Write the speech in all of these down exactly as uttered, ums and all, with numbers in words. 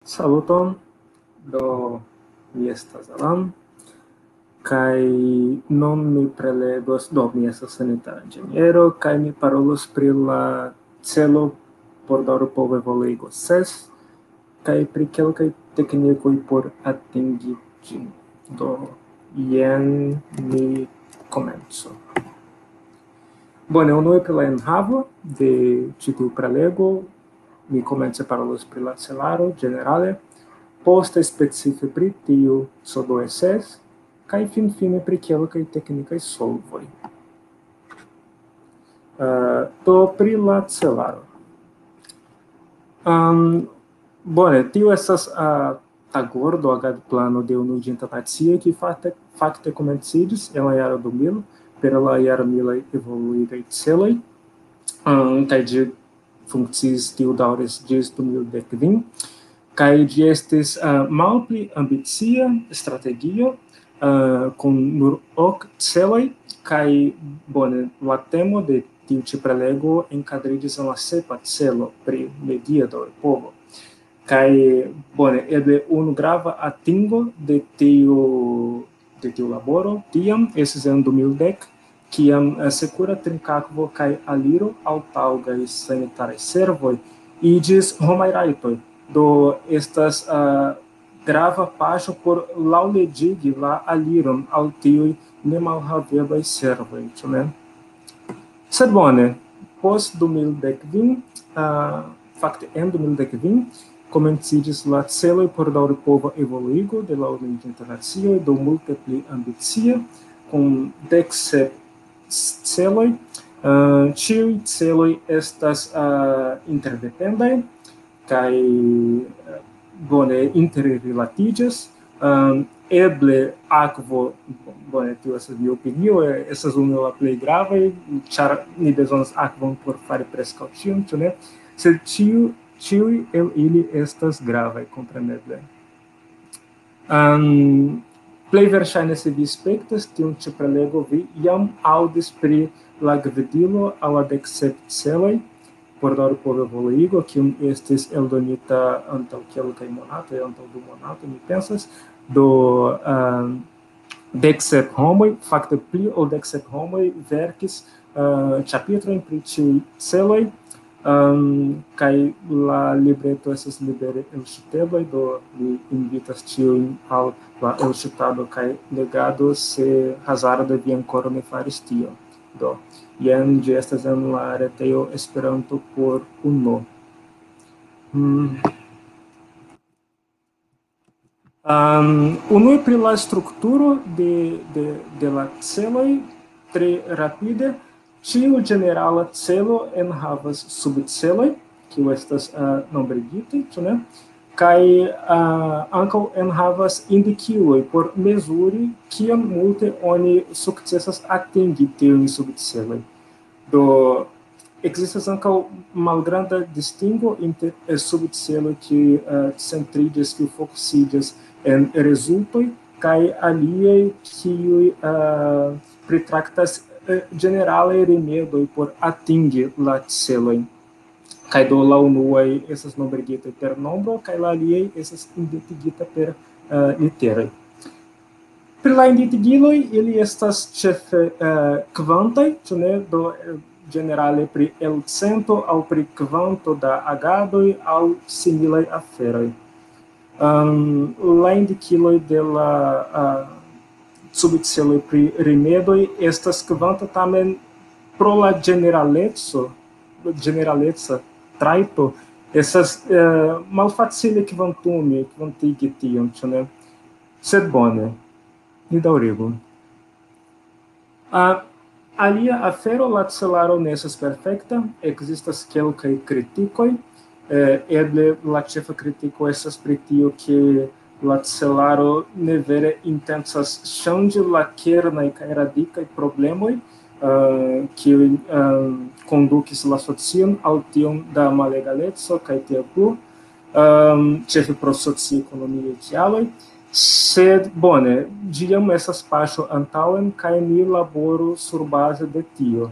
Saluton, do mi estas Alan, kaj nun mi prelegos, do mi estas sanitara inĝeniero, kaj mi parolos pri la celo por daŭripove evoluigo ses, kaj pri kelkaj teknikoj por atingi ĝin. Do jen mi komenco. Bone, unue pri la enhavo de ĉi tiu prelego, mi komence parolos pri la celaro ĝenerale, poste specife pri tiu C O S S, kaj finfine pri kelkaj teknikaj solvoj. Uh, do pri la celaro. Um, bone, tiu estas uh, tagordo agadplano de Unuiĝinta Nacio, kiu fakte, fakte komenciĝis en la jaro du mil per la jarmilaj evoluigaj celoj, um, kaj ĝi funkciis tiu daŭris ĝis du mil dek kvin, kaj ĝi estis uh, malpli ambicia strategio uh, kun nur ok celoj, kaj bone la temo de tiu ĉi prelego enkadriĝis en la sepa celo pri media daŭripovo. Kaj bone, eble unu grava atingo de tiu de tiu laboro tiam estis en du mil dek, kiam uh, sekura trinkakvo kaj aliro aŭ taŭgaj sanitaraj servoj iĝis homaj rajtoj. Do estas uh, grava paŝo por laŭleĝigi la aliron al tiuj nemalhaveblaj servoj, ĉu ne? Sed bone, post du mil dek kvin, uh, fakte en du mil dek kvin, komenciĝis la celoj por daŭripova evoluigo de la Unuiĝinta Nacio, do multe pli ambicia, kun dek sep celoj. Uh, ĉiuj celoj estas uh, interdependaj kaj uh, bone interrilatiĝas. Um, eble akvo, bone, tio estas mia opinio, estas unu el la plej gravaj, ĉar ni bezonas akvon por fari preskaŭ ĉion, ĉu ne? Sed ĉiu ĉiuj el ili estas gravaj, kompreneble. Um, plej verŝajne, se vi spektas tiun ĉi prelego, vi jam aŭdis pri la gvidilo al la dek sep celoj por daŭripova evoluigo, kiu estis eldonita antaŭ kelkaj monatoj, antaŭ du monatoj, mi pensas, do um, dek sep homoj, fakte pli ol dek sep homoj verkis uh, ĉapitrojn pri ĉiuj celoj, um, kaj la libreto estas libere elŝutebla, do mi invitas ĉiujn al la elŝutado kaj legado, se hazarde vi ankoraŭ ne faris tion. Do, jen ĝi estas en la retejo Esperanto por Uno. Hmm. Um, unue pri la strukturo de, de, de la celoj, tre rapide, ĉiu ĝenerala celo enhavas subceloj, kiu estas uh, nombrigitaj, ĉu ne? Kaj uh, ankaŭ enhavas indikiloj por mezuri kiom multe oni sukcesas atingi tiujn subceloj. Do ekzistas ankaŭ malgranda distingo inter subceloj kiuj uh, centriĝas, kiuj fokusiĝas en rezultoj, kaj aliaj kiuj uh, pritraktas uh, ĝeneralaj rimedoj por atingi la celojn. Kaj do la unuaj estas nombrigitaj per nombro, kaj la aliaj estas inditigita per uh, literoj. Pri la inditigiloj, ili estas ĉefe uh, kvantaj, ĉu ne? Do ĝenerale pri elcento aŭ pri kvanto da agadoj aŭ similaj aferoj. Um, la indikiloj de la uh, subceloj pri rimedoj estas kvanta, tamen pro la ĝeneraleco, ĝeneraleca trajto, estas uh, malfacile kvantumi, kvantigi tion, ĉu ne? Sed bone, ni daŭrigu. Uh, alia afero, la celaro ne estas perfekta, ekzistas kelkaj kritikoj, eh, eble la ĉefa kritiko estas pri tio, ke la celaro ne vere intencas ŝanĝi la kernaj kaj radikaj problemoj, Uh, kiuj uh, kondukis la socion al tiom da malegaleco kaj tiel plu, um, ĉefe pro socioekonomiaj kialoj, sed bone, ĝi jam estas paŝo antaŭen kaj ni laboru surbaze de tio.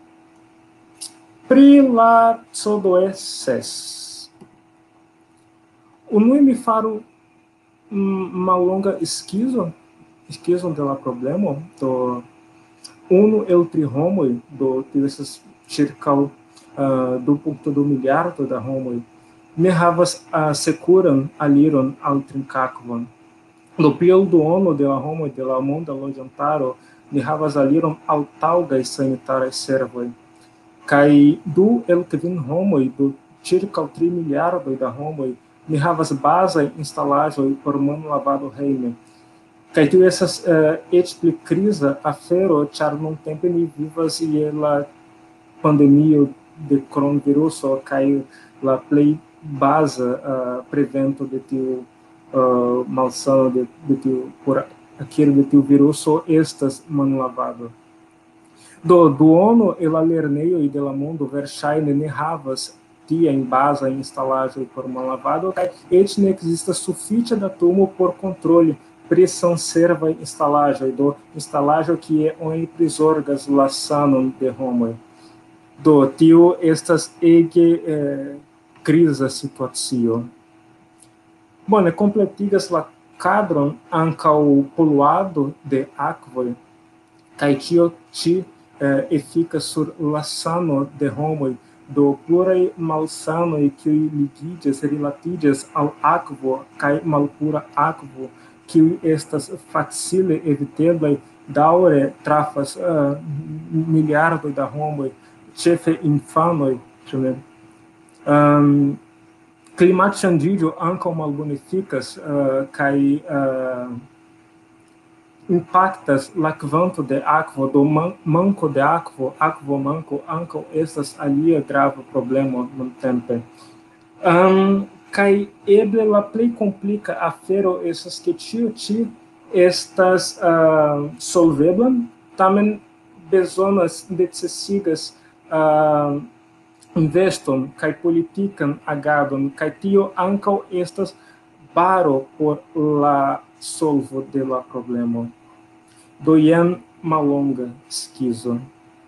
Pri la C O S S. o noi mi faru mallonga esquizo, esquizo de la problemo, do unu el tri homoj, do tio estas ĉirkaŭ uh, du punkto du miliardo da homoj, ne havas uh, sekuran aliron al trinkakvon. Do pli ol duono de la homoj de la monda loĝantaro ne havas aliron al taŭgaj sanitaraj servoj. Kaj du el kvin homoj do ĉirkaŭ tri miliardoj da homoj ne havas bazaj instalaĵoj por manlavado hejme. Kaj tio estas uh, eĉ pli kriza afero, ĉar nuntempe ni vivas je la pandemio de kronviruso kaj la plej baza uh, prevento de tiu uh, malsano de, de tiu por akiro de tiu viruso estas manlavado. Do duono el la lernejoj de la mondo verŝajne ne havas tiajn bazajn instalaĵoj por manlavado, kaj eĉ ne ekzistas sufiĉa datumo por kontroli pri sanservaj instalaĵoj, do instalaĵo kie oni prizorgas la sanon de homoj. Do tio estas ege eh, kriza situacio. Bone, kompletigas la kadron ankaŭ poluado de akvoj, kaj tio ĉi eh, efikas sur la sano de homoj, do pluraj malsanoj kiuj ligiĝas, rilatiĝas al akvo kaj malpura akvo, kiuj estas facile eviteblaj, daŭre trafas uh, miliardoj da homoj, ĉefe infanoj, ĉu ne? Um, Klimatŝanĝiĝo ankaŭ malbonifikas uh, kaj uh, impactas la kvanto de akvo, do man manko de akvo, akvo manko ankaŭ estas alia grava problemo nuntempe. Um, Kaj eble la plej komplika afero estas ke ĉio ĉi estas uh, solveblan, tamen bezonas, necesigas uh, investon kaj politikan agadon, kaj tio ankaŭ estas baro por la solvo de la problemo. Do jen mallonga skizo.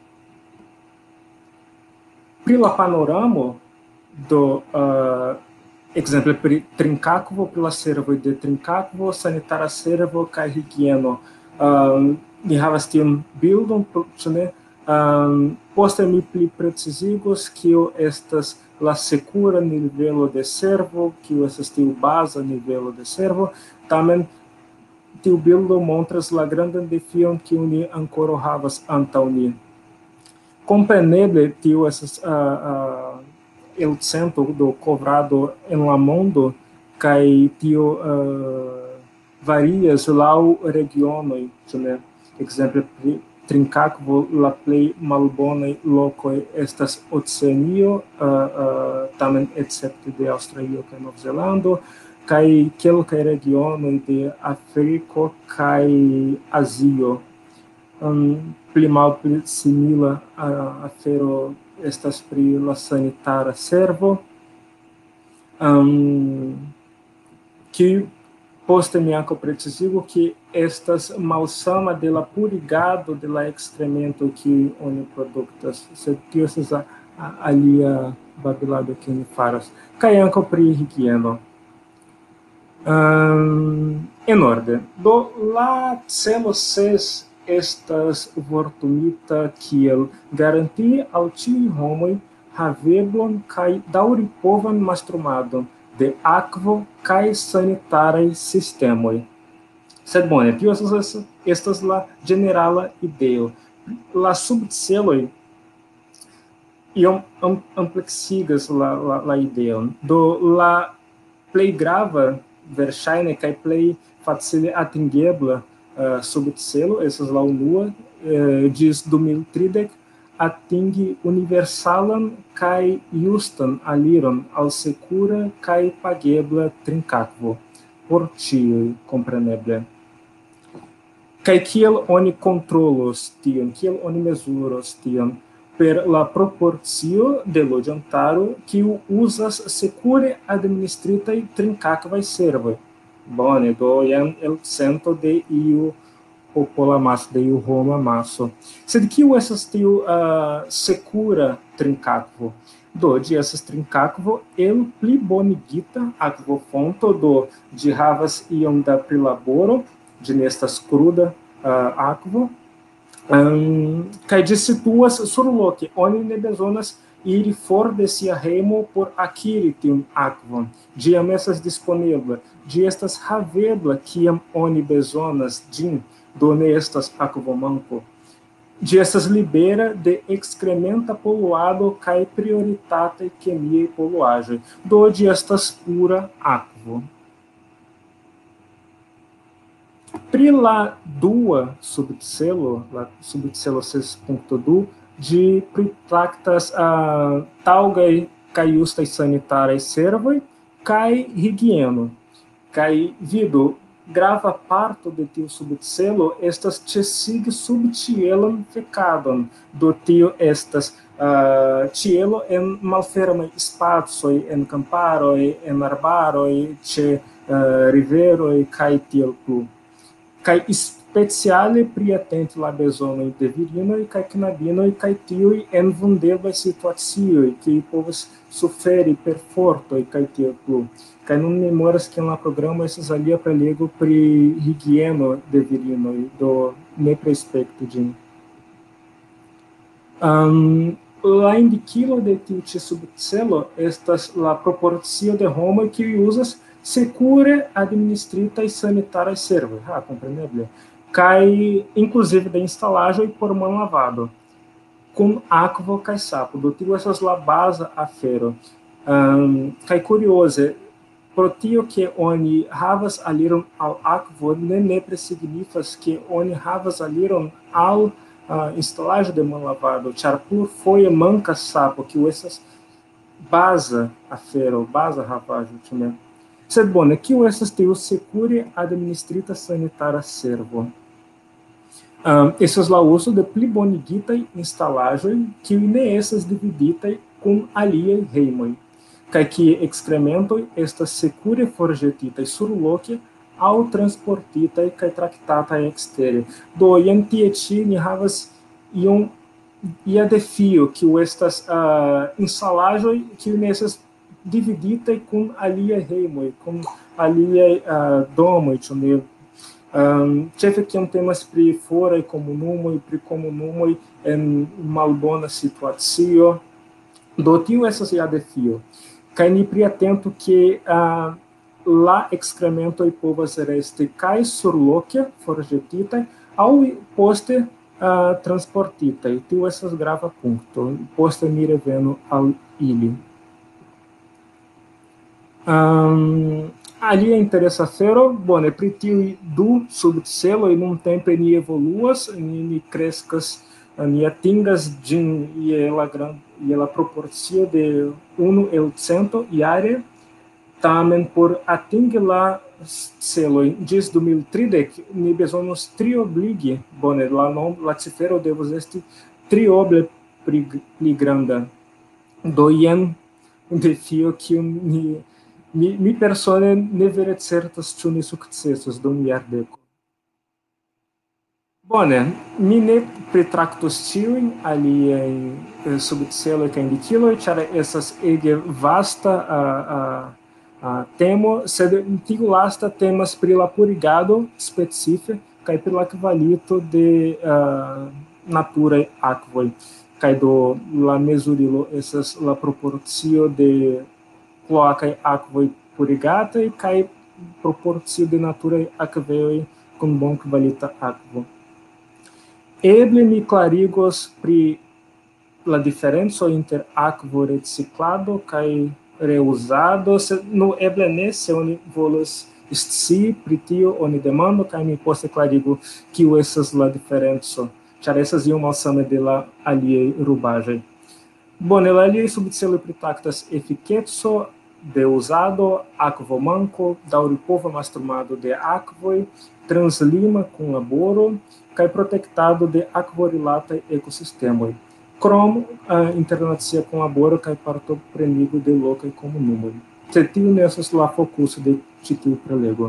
Pri la panoramo do uh, exemple pri trinkakvo, pri la servoj de trinkakvo, sanitara servo kaj higieno. Um, mi havas tiun bildon, ĉu ne? Um, poste mi pli precizigos kio estas la sekura nivelo de servo, kio estas tiu baza nivelo de servo. Tamen tiu bildo montras la grandan defion kiun ni ankoraŭ havas antaŭ ni. Kompreneble tio estas uh, uh, el cento do covrado en la mondo, kaj tio uh, varias laŭ regionoj, ĉu ne? Ekzemple pri trinkakvo la plej malbonaj lokoj estas Oceanio, uh, uh, tamen escepte de Aŭstralio kaj Novzelando, kaj kelkaj regionoj de Afriko kaj Azio. Um, pli malpli simila uh, afero estas pri la sanitara servo, um, kiu poste mi ankaŭ precizigu ke estas malsama de la purigado de la ekskremento kiuj oni produktas, sed tio estas alia babilado que ni faras. Kaj ankaŭ pri higieno. Um, en orde. Do la celo ses estas vortumita kiel garantii al ĉiuj homoj haveblon kaj daŭripovan mastrumadon de akvo kaj sanitaraj sistemoj. Sed bone, tio estas, estas la ĝenerala ideo. La subceloj iom ampleksigas la, la, la ideon. Do la plej grava, verŝajne kaj plej facile atingebla Uh, subcelo, estas la unua, uh, ĝis du mil tridek, atingi universalan kaj justan aliron al sekura kaj pagebla trinkakvo, por ĉiuj, kompreneble. Kaj kiel oni kontrolos tion, kiel oni mezuros tion? Per la proporcio de loĝantaro kiu uzas sekure administritaj trinkakvaj servoj. Bone, do jen el cento de iu popola maso, de iu homa maso. Sed kiu estas tiu uh, sekura trinkakvo? do de essas trincáquvo, el pli bonigita aquvo fonto do de havas iom da prilaboro, de nestas cruda uh, aquvo, um, kaj ĝi situas surloke, oni ne bezonas iri for de sia hejmo por akiri tiun akvon. Ĝi jam estas disponebla, ĝi estas havebla kiam oni bezonas ĝin, do ne estas akvomanko. Ĝi estas libera de ekskrementa poluado kaj prioritataj kemiaj poluaĵoj, do ĝi estas pura akvo. Pri la dua subcelo, la subcelo seis ponto du, ĝi pritraktas uh, taŭgaj kaj justaj sanitaraj servoj kaj higieno. Kaj vidu, grava parto de tiu subcelo estas ĉesigi subĉielan fekadon. Do tio estas uh, ĉielo en malfermaj spacoj, en kamparoj, en arbaroj, ĉe uh, riveroj kaj tiel plu. Kaj speciale pri atenti la bezonoj de virinoj kaj knabinoj kaj tiuj en vundeblaj situacioj, kiuj povas suferi per fortoj kaj tiel plu. Kaj nun memoras ke en la programo estas alia prelego pri higieno de virinoj, do ne prespektu ĝin. Um, la indikilo de tiu ĉi subcelo estas la proporcio de homoj kiuj uzas secure administritaj sanitaraj servoj, ah, kompreneble, kaj inclusive de instalaĵoj por manlavado, kun akvo kaj sapo. Do tio estas la baza afero. Um, kaj kurioze, pro tio ke oni havas aliron al akvo, ne nepre signifas ke oni havas aliron al uh, instalaĵo de manlavado, ĉar plurfoje mankas sapo, kiu estas baza afero, baza havaĵo, ĉu ne? Sed bone, kio estas tiu secure administrita sanitara servo? Um, estas la uso de pli bonigitaj instalaĵoj, kiuj ne estas dividitaj kun aliaj hejmoj, kaj kie ekskrementoj estas sekure forĵetitaj surloke aŭ transportitaj kaj traktataj ekstere. Do jen tie ĉi ni havas iom ia defio, kiu estas uh, instalaĵoj kiuj ne estas dividitaj kun aliaj hejmoj, kun aliaj uh, domoj, ĉu ne? Um, ĉefe kiam temas pri foraj komunumoj, pri komunumoj en malbona situacio, do tio estas ja defio. Kaj ni priatentu ke uh, la ekskrementoj povas resti kaj surloke forĵetitaj aŭ poste uh, transportitaj. Tio estas grava punkto. Poste mi revenu al ili. Um, alia interesa afero, bone, pri tiuj du subceloj nuntempe ni evoluas, ni, ni kreskas, ni atingas ĝin je la gran, je la proporcio de unu el cento jare, tamen por atingi la celoj ĝis du mil tridek ni bezonos triobligi, bone, la nom, la cifero devos esti trioble pli, pli granda. Do jen defio kiun ni Mi, mi persone ne vere certas ĉu ni sukcesos dum jardeko. Bone, mi ne pritraktos ĉiujn aliajn eh, subceloj kaj indikiloj, ĉar estas ege vasta uh, uh, uh, temo, sed tiu lasta temas pri la purigado specife kaj pri la kvalito de uh, naturaj akvoj. Kaj do la mezurilo estas la proporcio de kloakaj akvoj purigataj kaj proporcio de naturaj akvejoj kun bonkvalita akvo. Eble mi klarigos pri la diferenco inter akvo reciklado kaj reuzado, sed no eble ne, se oni volas scii pri tio, oni demandu kaj mi poste klarigu kiu estas la diferenco, ĉar estas iom malsame de la aliaj rubaĵoj. Bone, la aliaj subceloj pritraktas efikeco de uzado, akvomanko, daŭripova mastrumado de akvoj, translima kunlaboro kaj protektado de akvorilataj ekosistemoj, krom uh, internacia kunlaboro kaj partoprenigo de lokaj komunumoj. Sed tiu ne estas la fokuso de ĉi tiu prelego.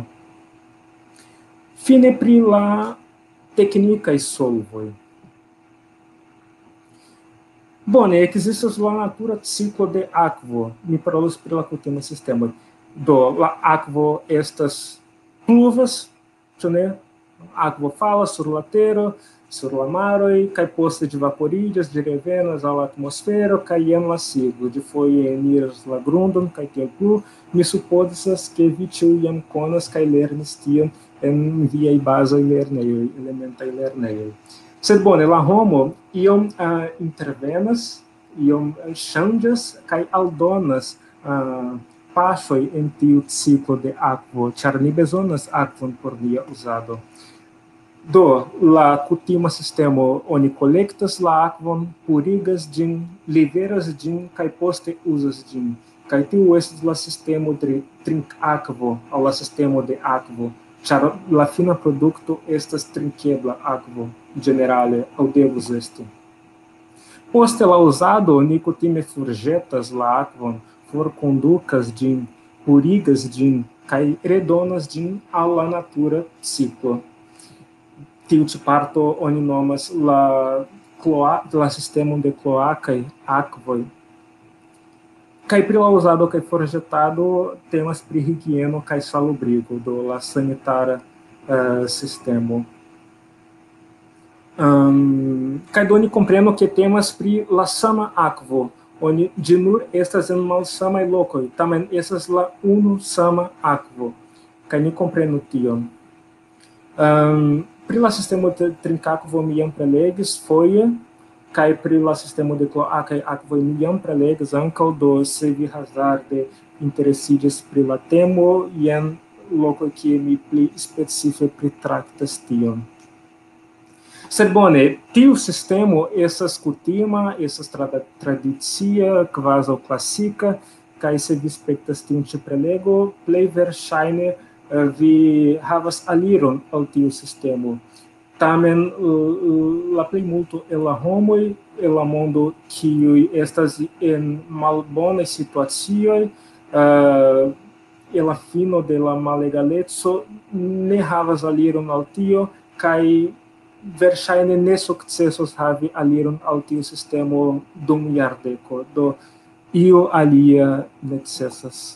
Fine pri la teknikaj solvoj. Bone, existas la natura ciclo de akvo. Mi parolos pri la kutima sistemo. Do la akvo estas pluvas, ĉu ne? Akvo falas sur la tero, sur la maroj, kaj poste ĝi vaporiĝas, ĝi revenas al la atmosfero, kaj jen la siglo. Ĝi foje eniras la grundon, kaj tiel plu. Mi supozas, ke vi ĉiuj jam konas kaj lernis tion en viaj bazaj lernejoj, elementaj lernejoj. Sed bone, la homo iom uh, intervenas, iom ŝanĝas kaj aldonas uh, paŝoj en tiu ciklo de akvo, ĉar ni bezonas akvon por nia uzado. Do, la kutima sistemo oni kolektas la akvon, purigas ĝin, liveras ĝin kaj poste uzas ĝin. Kaj tiu estas la sistemo de trinkakvo aŭ la sistemo de akvo, ĉar la fina produkto estas trinkebla akvo generale aŭ devus esti. Poste la uzado ni kutime forĵetas la akvon, forkondukas ĝin, purigas ĝin kaj redonas ĝin al la natura ciklo. Tiu ĉi parto oni nomas la cloa, la sistemon de kloakaj akvoj. Kaj pri la uzado kaj forĵetado temas pri higieno kaj salubrigo, do la sanitara uh, sistemo. Um, kaj do ni komprenu ke temas pri la sama akvo. Oni ĝi nur estas en malsamaj lokoj, tamen estas la unu sama akvo. Kaj ni komprenu tion. Um, pri la sistemo de trinkakvo mi jam prelegis foje, kaj pri la sistemo de kloakaj akvoj mi jam prelegis ankaŭ, do se vi hazarde interesiĝas pri la temo, jen loko kie mi pli specife pritraktas tion. Sed bone, tiu sistemo estas kutima, estas tra tradicia, kvazaŭ klasika, kaj se vi spektas tiun ĉi prelego, plej verŝajne uh, vi havas aliron al tiu sistemo. Tamen uh, la plejmulto el la homoj el la mondo kiuj estas en malbonaj situacioj, uh, en la fino de la malegaleco ne havas aliron al tio, kaj verŝajne ne sukcesos havi aliron al tiu sistemo dum jardeko, do io alia necesas.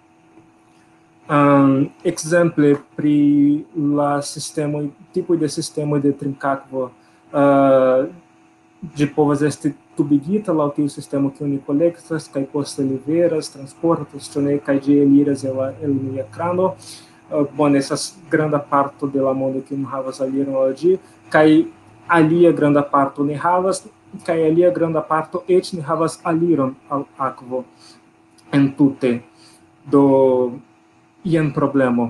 Um, exemple pri la sistemo, tipo de sistemo de trinkakvo, uh, ĝi povas esti tubigita laŭ tiu sistemo kiun ni kolektas kaj poste liveras, transportas, ĉu ne, kaj ĝi eliras el la el nia krano. Uh, bone, estas granda parto de la mondo kiu havas aliron al ĝi, kaj alia granda parto ne havas, kaj alia granda parto eĉ ne havas aliron al akvo entute. Do jen problemo.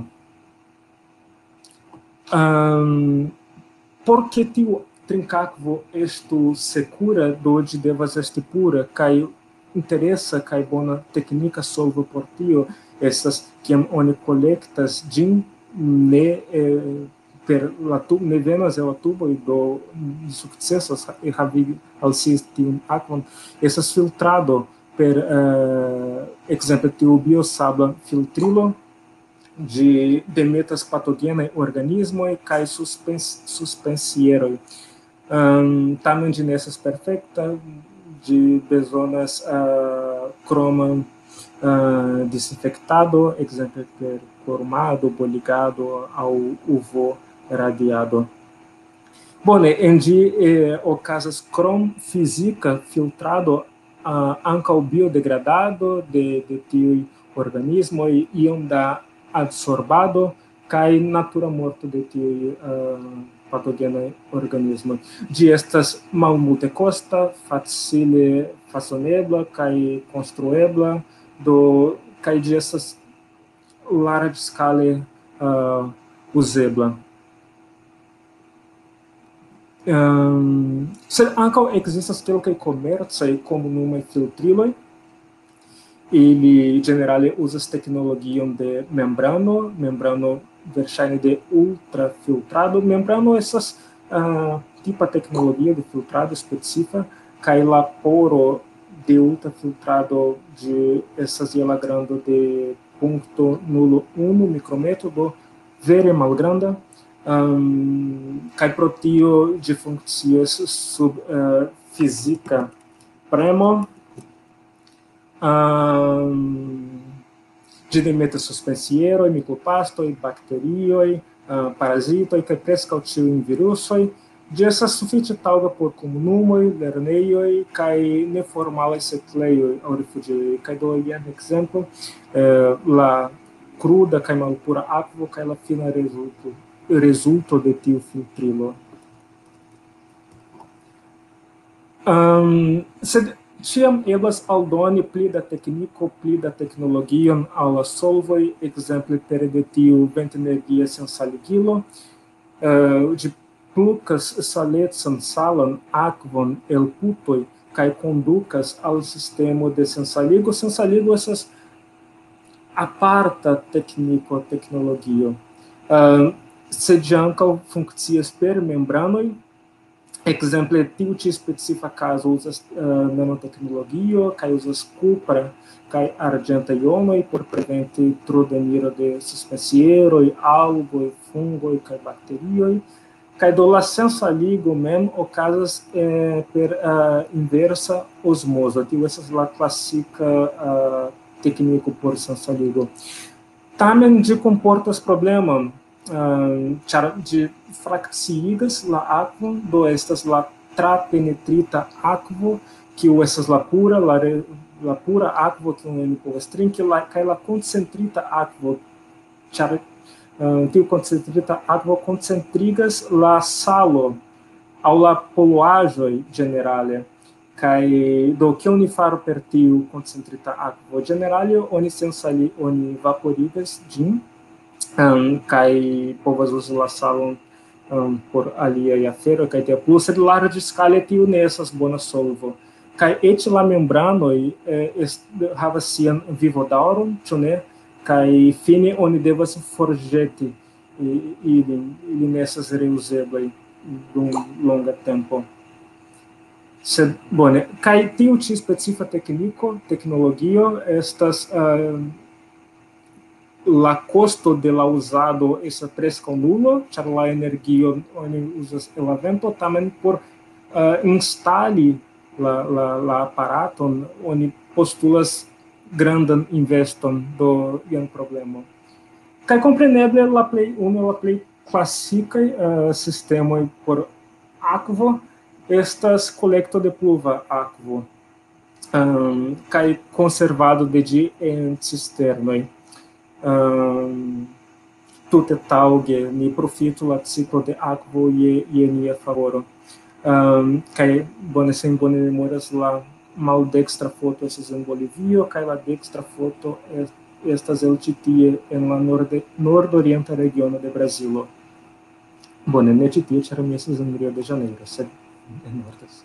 Um, por ke tiu trinkakvo estu sekura, do ĝi devas esti pura, kaj interesa kaj bona teknika solvo por tio estas kiam oni kolektas ĝin ne eh, per la tubo, ne venas el la tuboj, do sukcesas havigi al si tiun akvon, estas filtrado per uh, ekzemple tiu biosabla filtrilo, ĝi demetas patogenaj organizmoj kaj suspens suspensieroj. Um, tamen ĝi ne estas perfekta, ĝi bezonas uh, kroman uh, desinfektado, ekzemple per formado, boligado aŭ U V radiado. Bone, en ĝi eh, okazas krom fizika filtrado uh, ankaŭ biodegradado de, de tiuj organismoj, iom da adsorbado kaj natura morto de tiuj uh, patogenaj organismoj. Ĝi estas malmultekosta, facile fasonebla kaj konstruebla, do kaj ĝi estas larĝskale uh, uzebla. Um, sed ankaŭ ekzistas kelkaj komercaj komunumaj filtriloj. Ili generale uzas teknologion de membrano, membrano verŝajne de ultrafiltrado. Membrano estas uh, tipa teknologio de filtrado specifa, kaj la poro de ultrafiltrado ĝi estas je la grando de punkto nulo unu mikrometro, do vere malgranda. Um, kaj pro tio ĝi funkcias sub uh, fizika premo um, de demeta suspensiero, micropastoi, bacterioi, uh, parasitoi, que prescautiu in virusoi, de essa sufite talga por comunumoi, lerneioi, kai neformalai setleioi, aurifugioi, kai do ian exemplo, eh, la cruda, kai malpura aquo, kai la fina resulto, resulto de tiu filtrilo. Um, sed tiam eblas aldoni pli da tekniko, pli da teknologion al la solvoj, ekzemple pere de tiu ventenergia sensaligilo, uh, ĝi plukas salecan salan akvon el putoj kaj kondukas al sistemo de sensaligo. Sensaligo estas aparta tekniko, teknologio. Uh, sed ĝi ankaŭ funkcias per membranoj. Exemple, tiu ĉi specifa caso uzas uh, nanotecnologio kaj uzas kupra kaj arĝenta ionoj por preventi trudeniro de suspensieroj, algoj, fungoj kaj bakterioj. Kaj do la sensaligo mem okazas eh, per uh, inversa osmozo. Tiu estas la klasika uh, tekniko por sensaligo. Tamen ĝi komportas problemon, Uh, ĉar ĝi frakciigas la akvon, do estas la trapenetrita akvo, kiu estas la pura, la, re, la pura akvo, kiun oni povas trinki, la, kaj la koncentrita akvo, ĉar uh, tiu koncentrita akvo koncentrigas la salo aŭ la poluaĵoj ĝenerale. Kaj do kion oni faru per tiu koncentrita akvo? Ĝenerale oni sensali, oni vaporigas ĝin, Um, kai povas uzi la salon um, por aliaj aferoj kaj tia plu, sed larĝe skale tiu ne estas bona solvo. Kaj eĉ la membranoj eh, est, havas sian vivodaŭron, ĉu ne? Kaj fine oni devas forĵeti ilin, ili ne estas reuzeblaj dum longa tempo. Sed bone, kaj tiu ĉi specifa tekniko, teknologio estas uh, la costo de la uzado estas preskaŭ nulo, ĉar la energio oni uzas el la vento, tamen por uh, instali la, la, la aparaton oni postulas grandan investon, do jen problemo. Kaj kompreneble la plej unu la plej klasikaj uh, sistemoj por akvo estas kolekto de pluva akvo um, kaj konservado de ĝi en cisternoj. Um, tute taŭge mi profitu la ciklo de akvo je, je nia favoro. Um, kaj bone se bone memoras la maldekstra foto estas en Bolivio kaj la dekstra foto est, estas el ĉi tie en la norde, nordorienta regiono de Brazilo. Bone, ne ĉi tie, ĉar mi estas en Rio de Janeiro, sed en nordas.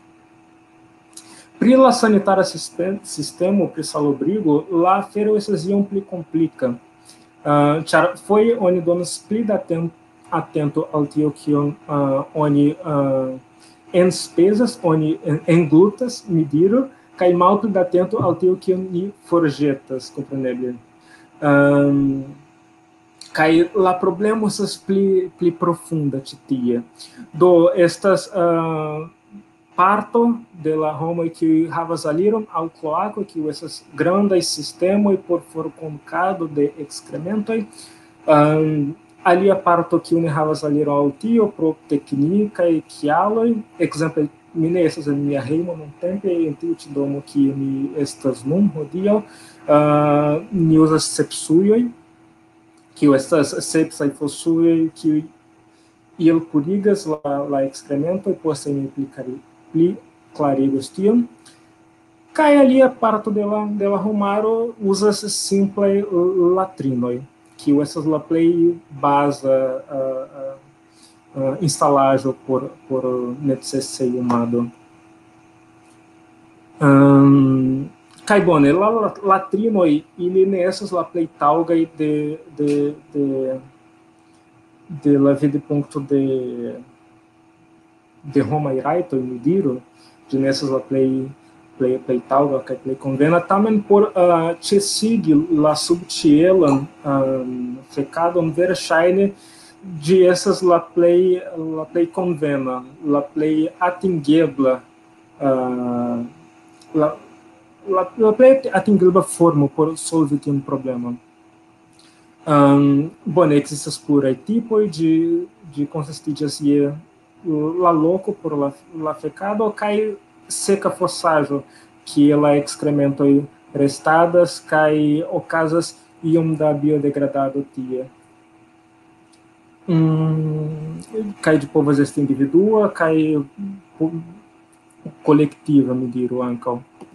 Pri la sanitara sistem, sistemo, pri salobrigo, la afero estas iom pli komplika. Uh, ĉar foje oni donas pli da tempo atento al tio kion uh, oni uh, enspezas, oni englutas, mi diru, kaj malpli da atento al tio kion ni forĵetas, kompreneble. Um, kaj la problemo estas pli, pli profunda ĉi tie. Do estas uh, parto de la homoj kiuj havas aliron al kloako, kiu estas grandaj sistemoj por forkonkado de ekskrementoj. Um, alia parto kiu ne havas aliron al tio pro teknikaj kialoj. Ekzemple, mi ne estas en mia hejmo nuntempe, en tiu ĉi domo kie mi estas nun hodiaŭ, uh, ni uzas sepsujoj, kiu estas sepsaj fosujoj, kiuj iel purigas la, la ekskrementoj, poste ni pli pli klarigos tion. Kaj alia parto de la, de la homaro uzas simplaj latrinoj, kiu estas la plej baza uh, uh, uh, instalaĵo por, por necesejumado. Um, kaj bone, la latrinoj ili ne estas la plej taŭgaj de, de, de, de la vidpunkto de de homaj rajtoj, mi diru, ĝi ne estas la plej plej plej taŭga kaj plej konvena, tamen por uh, ĉesigi la subĉielan um, fekadon verŝajne ĝi estas la plej la plej konvena, la plej atingebla uh, la la la plej atingebla formo por solvi tiun problemon. Um, bone, ekzistas pluraj tipoj, ĝi ĝi konsistiĝas je la loko por la la fekado kaj seka fosaĵo, kie la ekskrementoj restadas kaj okazas iom da biodegradado tie. Mm, kaj ĝi povas esti individua kaj kolektiva, mi diru ankaŭ.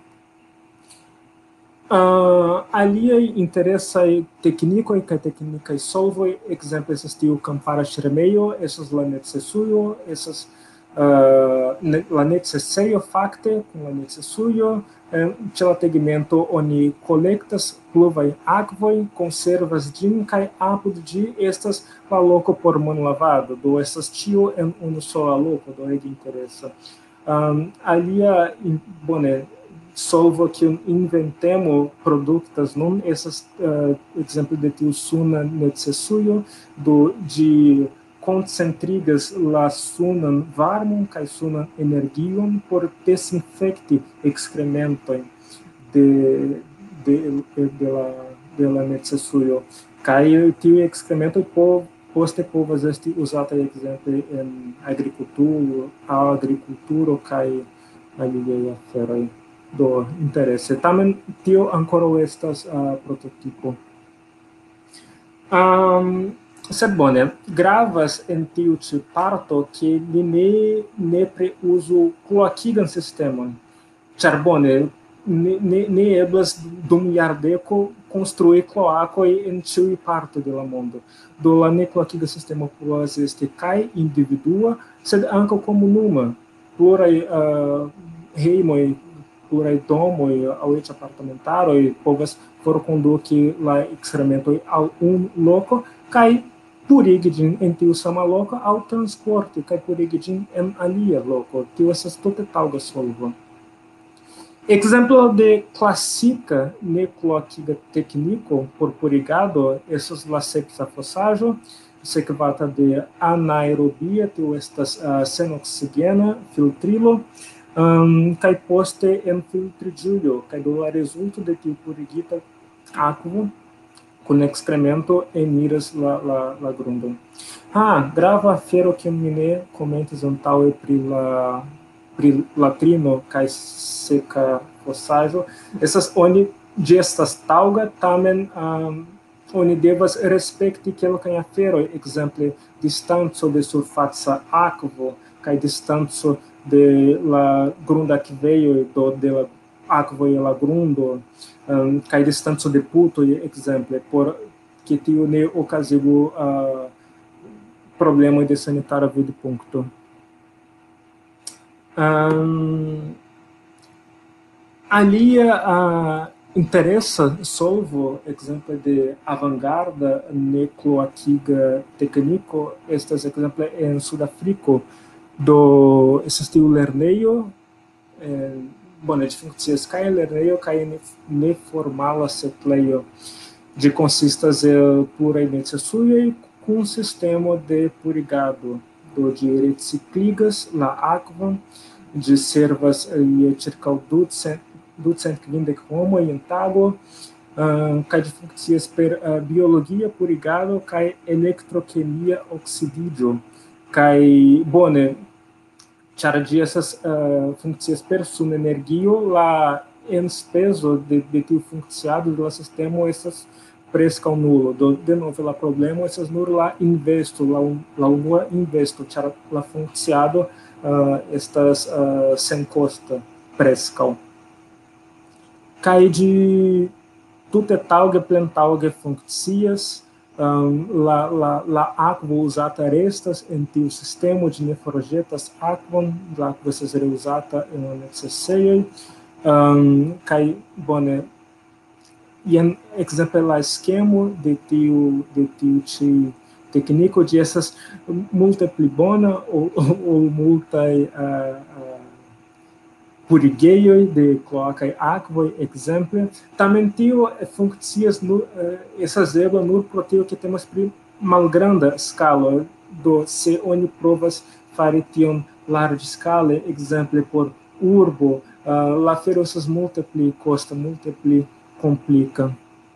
Uh, aliaj interesaj teknikoj kaj teknikaj solvoj, ekzemple estas tiu kampara ŝirmejo, estas la necesujo, estas uh, ne, la necesejo fakte kun la necesujo. Eh, ĉe la tegmento oni kolektas pluvaj akvoj, konservas ĝin kaj apud ĝi estas la loko por monlavado, do estas ĉio en unu sola loko, do ege interesa. Um, alia, in, bone, solvo que inventemo produktas nun estas uh, ekzemple de tiu suna necesujo, do ĝi koncentrigas la sunan varmon kaj sunan energion por desinfekti ekskrementojn de, de, de, la, de la necesujo. Kaj tiuj ekskrementoj po, poste povas esti uzataj ekzemple en agrikulturo, agrikulturo kaj aliaj aferoj. Do interesse. Tamen tio ankoraŭ estas uh, prototipo. Um, sed bone, gravas en tiu ĉi parto ke ni ne nepre uzu kloakigan sistemon. Ĉar bone, ne, ne, ne eblas dum jardeko konstrui kloakoj en ĉiuj partoj de la mondo. Do la nekloakiga sistemo povas esti kaj individua, sed ankaŭ komunuma. Pluraj uh, hejmoj, pluraj domoj aŭ eĉ apartamentaroj povas forkonduki la ekskrementoj al unu loko kaj purigi ĝin en tiu sama loko aŭ transporti kaj purigi ĝin en alia loko. Tio estas tute taŭga solvo. Ekzemplo de klasika nekloakiga tekniko por purigado estas la seksa fosaĵo, sekvata de anaerobia, tio estas uh, senoksigena filtrilo. Um, kaj poste en filtriĝujo, kaj do la rezulto de tiu purigita akvo kun ekskremento eniras la, la, la grundon. Ah, grava afero kiun mi ne komentis antaŭe pri la pri latrino kaj seka fosaĵo, estas oni ĝi estas taŭga, tamen um, oni devas respekti kelkajn aferoj, ekzemple distanco de surfaca akvo kaj distanco de la grundakvejoj, do de la akvoj je la grundo, um, kaj distanco de putoj, ekzemple, por ke tio ne okazigu uh, problemoj de sanitara vidpunkto. Um, alia uh, interesa solvo, ekzemple de avangarda nekloakiga tekniko, estas ekzemple en Sudafriko. Do estas tiu lernejo, eh, bone, ĝi funkcias kaj lernejo kaj neformala setlejo. Ĝi konsistas el pluraj necesujoj kun sistemo de purigado. Do ĝi recikligas la akvon, ĝi servas je ĉirkaŭ ducent kvindek homoj en tago, uh, kaj ĝi funkcias per uh, biologia purigado kaj elektrokemia oksidiĝo. Kaj bone, ĉar ĝi estas uh, funkcias per sunenergio, la enspezo de, de tiu funkciado de la sistemo estas preskaŭ nulo. Do denove la problemo estas nur la investo, la, la unua investo, ĉar la funkciado uh, estas uh, senkosta preskaŭ. Kaj ĝi tute taŭge, plentaŭge funkcias. Um, la, la, la akvo uzata restas en tiu sistemo, ĝi ne forĵetas akvon, la akvo estas reuzata en la necesejoj. Um, kaj bone, jen ekzemple la skemo de tiu de tiu ĉi tekniko, ĝi estas multe pli bona ol, ol multaj uh, uh, purigejoj de kloakaj akvoj, ekzemple. Tamen tio funkcias nur, estas ebla nur pro tio ke temas pri malgranda skalo. Do se oni provas fari tion larĝskale, ekzemple por urbo uh, la ferosas multipli costa, multipli complica.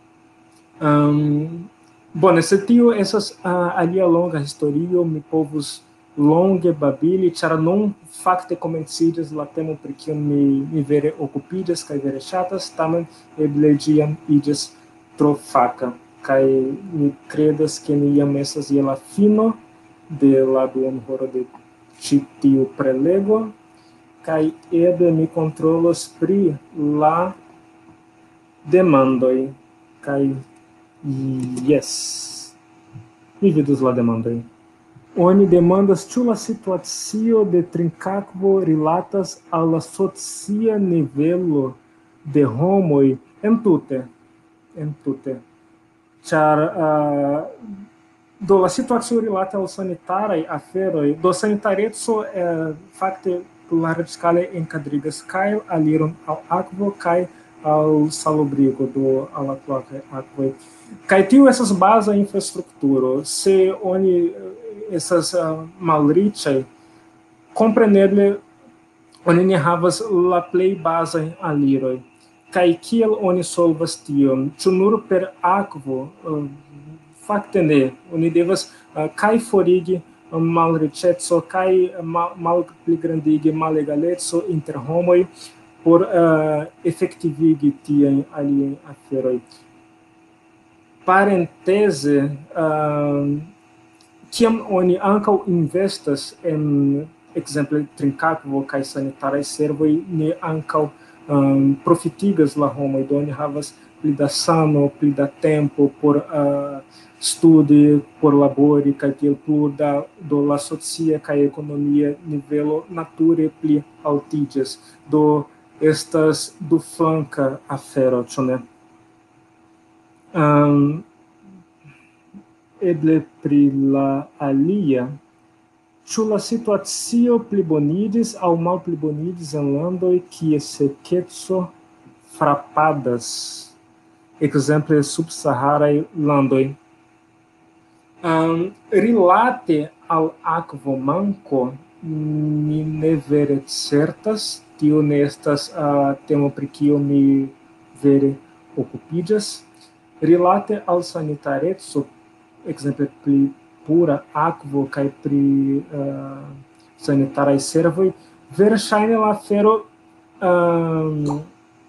Um, bom, esse tio, essas uh, alia longa historio, mi povus longe babili, ĉar non fakte komenciĝis la temo pri kiu mi, mi vere okupiĝas kaj vere ŝatas, tamen eble ĝi jam iĝis tro faka. Kaj mi kredas, ke ni jam estas je la fino de la duonhoro de ĉi tiu prelego, kaj eble mi kontrolos pri la demandoj. Kaj yes, mi vidos la demandoj. Oni demandas ĉu la situacio de trinkakvo rilatas al la socia nivelo de homoj entute, entute. Ĉar uh, do la situacio rilata al sanitaraj aferoj, do sanitareco uh, fakte larĝskale enkadrigas kaj aliron al akvo kaj al salobrigo do al la kloakaj akvoj. Kaj tiu estas baza infrastrukturo. Se oni essas uh, malriĉaj, kompreneble oni ne havas la plej bazaj aliroj. Kaj kiel oni solvas tion? Ĉu nur per akvo? Uh, fakte ne. Oni devas uh, kaj forigi uh, malriĉeco kaj mal, malpligrandigi malegaleco inter homoj por uh, efektivigi tiajn aliajn aferoj. Parenteze, uh, kiam oni ankaŭ investas en ekzemple trinkakvo kaj sanitaraj servoj, ne ankaŭ um, profitigas la homoj, do oni havas pli da sano, pli da tempo por uh, studi, por labori kaj tiel plu, da do la socia kaj ekonomia nivelo nature pli altiĝas. Do estas duflanka afero, ĉu ne? Um, eble pri la alia, ĉu la situacio pliboniĝis aŭ malpliboniĝis en landoj kie sekeco frapadas, ekzemple subsaharaj landoj. Um, rilate al akvomanko, mi ne vere certas, tio ne estas uh, temo pri kio mi vere okupiĝas. Rilate al sanitareco, ekzemple pri pura akvo kaj pri uh, sanitaraj servoj, verŝajne la afero um,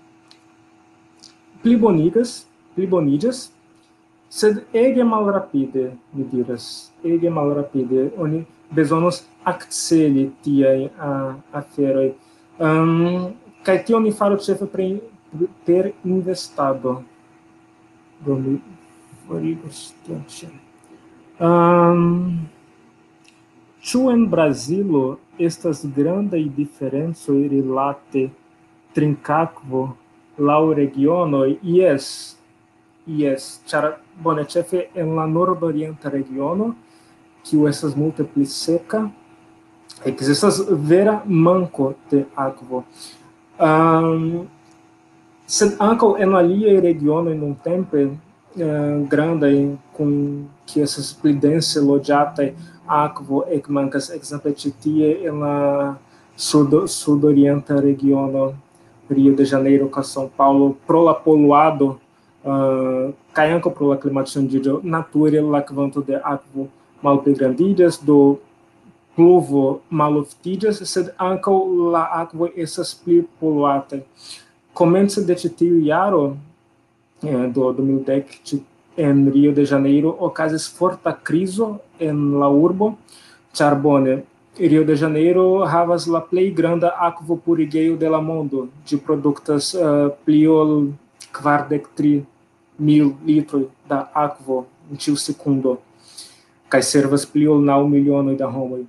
plibonigas, pliboniĝas, sed ege malrapide, mi diras, ege malrapide. Oni bezonos akceli tiaj uh, aferoj. Um, kaj tion mi faru ĉefe per investado. Do mi forigos tion ĉi. Um, ĉu en Brazilo estas grandaj diferencoj rilate trinkakvo laŭ regionoj? Jes, jes, ĉar bone ĉefe en la nordorienta regiono, kiu estas multe pli seka, ekzistas vera manko de akvo. Um, sed ankaŭ en aliaj regionoj nuntempe Uh, grandaj kun kiu estas pli dense loĝataj, akvo ekmankas, ekzemple ĉi tie en la sud sudorienta regiono, Rio de Janeiro kaj São Paulo, pro la poluado uh, kaj ankaŭ pro la klimatŝanĝiĝo, nature la kvanto de akvo malpligrandiĝas, do pluvo maloftiĝas, sed ankaŭ la akvoj estas pli poluataj. Komence de ĉi tiu jaro, do du mil dek, en Rio de Janeiro okazis forta krizo en la urbo, ĉar bone Rio de Janeiro havas la plej granda akvopurigejo de la mondo. Ĝi produktas uh, pli ol kvardek tri mil litroj da akvo en ĉiu sekundo, kaj servas pli ol naŭ milionoj da homoj.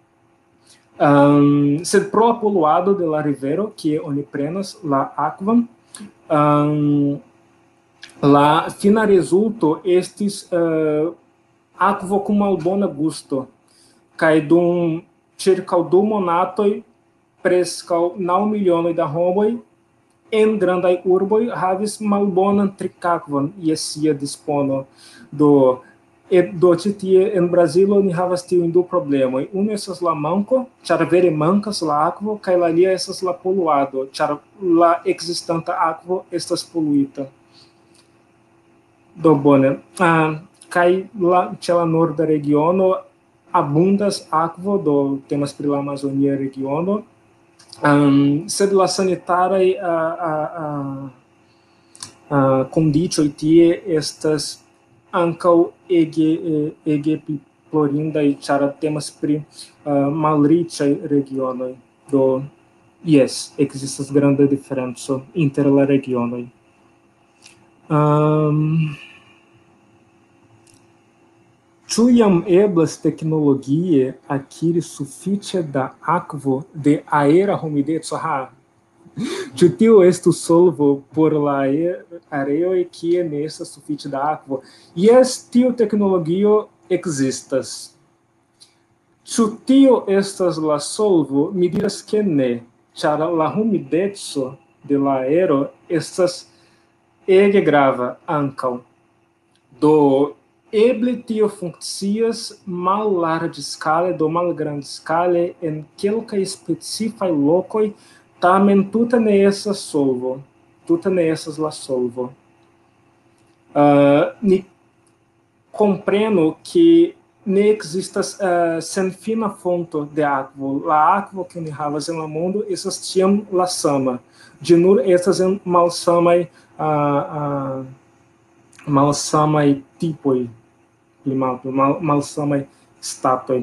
Um, sed pro la poluado de la rivero, kie oni prenas la akvon, um, la fina rezulto estis uh, akvo kun malbona gusto, kaj dum ĉirkaŭ du monatoj preskaŭ naŭ milionoj da homoj en grandaj urboj havis malbonan trinkakvon je sia dispono. Do e do titie em Brasilo ni havas tiu indu problema. Uno essas la manco, char vere mancas la aquo, kai la lia essas la poluado, char la existanta aquo estas poluita. Do bone. Ah, kai la ĉe la norda regiono abundas akvo, do temas pri la Amazonia regiono. Um, sed la sanitaraj uh, uh, uh, uh, kondiĉoj tie estas ankaŭ ege ege pli plorindaj, ĉar temas pri uh, malriĉaj regionoj. Do jes, ekzistas granda diferenco inter la regionoj. Um, Ĉu jam eblas teknologie akiri sufiĉe da akvo de aera humideco? Ha, ĉu tio estu solvo por la areoj kie ne estas sufiĉe da akvo? Jes, tiu teknologio ekzistas. Ĉu tio estas la solvo? Mi diras ke ne, ĉar la humideco de la aero estas ege grava ankaŭ. Do eble tio funkcias mallarĝskale, do malgrandskale en kelkaj specifaj lokoj, tamen tute ne estas solvo. Tute ne estas la solvo. Uh, ni komprenu ke ne ekzistas uh, senfina fonto de akvo. La akvo que ni havas en la mondo estas ĉiam la sama. Ĝi nur estas en malsamaj uh, uh, malsamaj tipoj. Mal, mal, malsamaj statoj.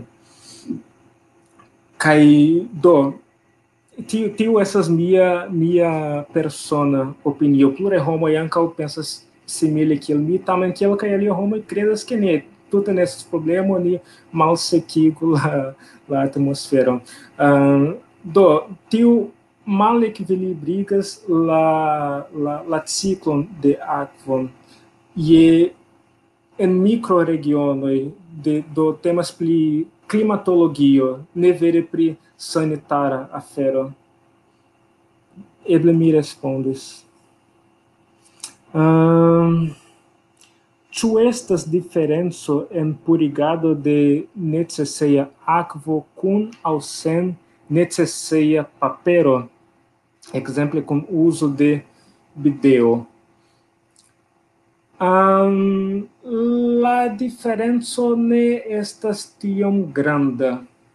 Kaj do, tiu, tiu estas mia, mia persona opinio. Pluraj homoj ankaŭ pensas simile kiel mi, tamen kelkaj aliaj homoj kredas ke ne, tute ne estas problemo, ni malsekigu la, la atmosferon. Um, do, tiu malekvilibrigas la, la, la ciklon de akvon je en microregionoj, de do temas pri klimatologio, ne vere pri sanitara afero. Eble mi respondis. Um, ĉu estas diferenco en purigado de neceseja akvo kun aŭ sen neceseja papero? Ekzemple kun uzo de bideo. Um, la diferenco ne estas tiom granda.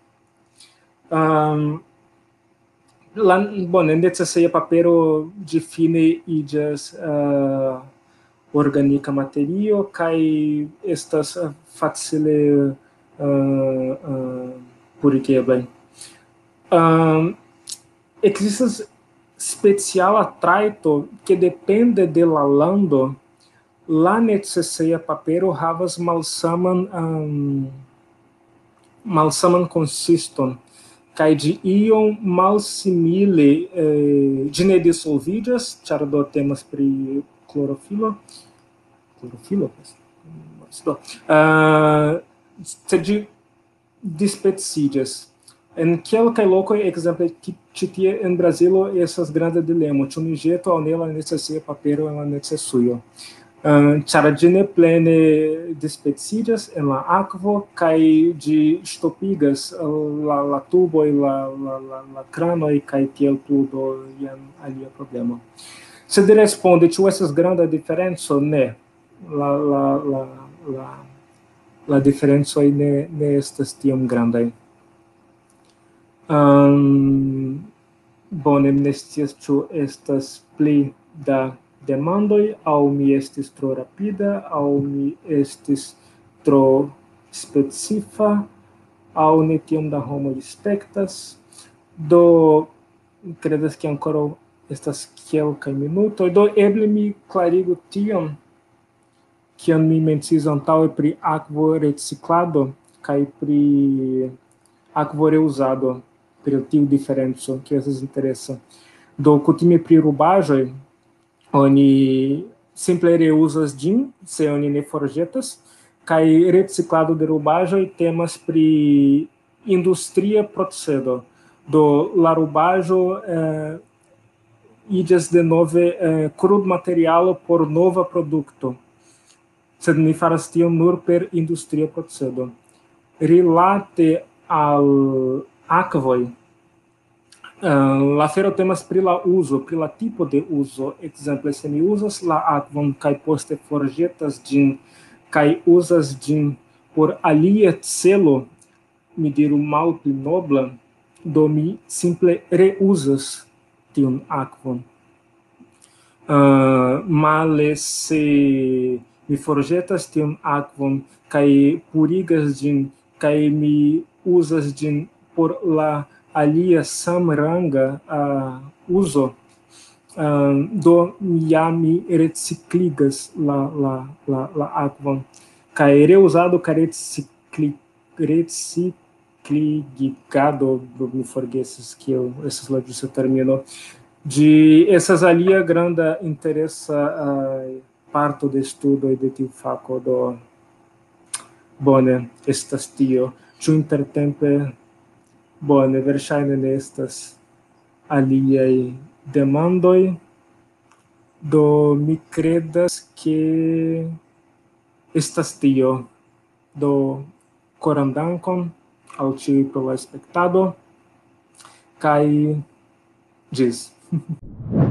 Um, la, bone, neceseja papero ĝi fine iĝas uh, organika materio kaj estas facile uh, uh, purigeblaj. Um, ekzistas speciala trajto ke depende de la lando, la neceseja papero havas malsaman um, malsaman konsiston, kaj ĝi iom malsimile eh, ĝi ne dissolviĝas, ĉar do temas pri klorofilo. Klorofilo? Do. Uh, sed ĝi dispeciĝas. En kelkaj lokoj, ekzemple ĉi tie en Brazilo, estas granda dilemo, ĉu ni ĵetu aŭ ne la neceseja papero en la necesujo. Uh, ĉar ĝi ne plene dispeciĝas en la akvo kaj ĝi ŝtopigas la, la tuboj, la, la, la, la kranoj kaj tiel plu, do jen alia problemo. Sed responde, ĉu estas granda diferenco? Ne. La, la, la, la, la diferencoj ne, ne estas tiom grandaj. Um, bone, mi ne scias ĉu estas pli da demandoj, aŭ mi estis tro rapida, aŭ mi estis tro specifa, aŭ ne tiom da homoj spektas. Do kredas ke ankoraŭ estas kelkaj minutoj. Do eble mi klarigu tion, kion mi menciis antaŭe pri akvoreciklado kaj pri akvoreuzado, pri tiu diferenco, que estas interesa. Do kutime pri rubaĵoj, oni simple reuzas ĝin, se oni ne forĵetas, kaj reciklado de rubaĵoj temas pri industria procedo. Do la rubaĵo eh, iĝas denove eh, krudmaterialo por nova produkto. sed ni faras tion nur per industria procedo. Rilate al akvoj, Uh, la afero temas pri la uzo, pri la tipo de uzo. Ekzemple, se mi uzas la akvon kaj poste forĵetas ĝin kaj uzas ĝin por alia celo, mi diru malpli nobla, do mi simple reuzas tiun akvon. Uh, male se mi forĵetas tiun akvon kaj purigas ĝin kaj mi uzas ĝin por la alia samranga uh, uzo, uh, do ja mi recikligas la, la, la, la akvon. Kaj reuzado kaj recikli, recikligado, mi forgesis kiel estas la ĝusta termino, ĝi estas alia granda interesa uh, parto de studoj de tiu fako, do bone estas tio. Ĉu intertempe bone, verŝajne ne estas aliaj demandoj, do mi kredas ke estas tio. Do koran dankon al ĉiuj pro la spektado kaj ĝis.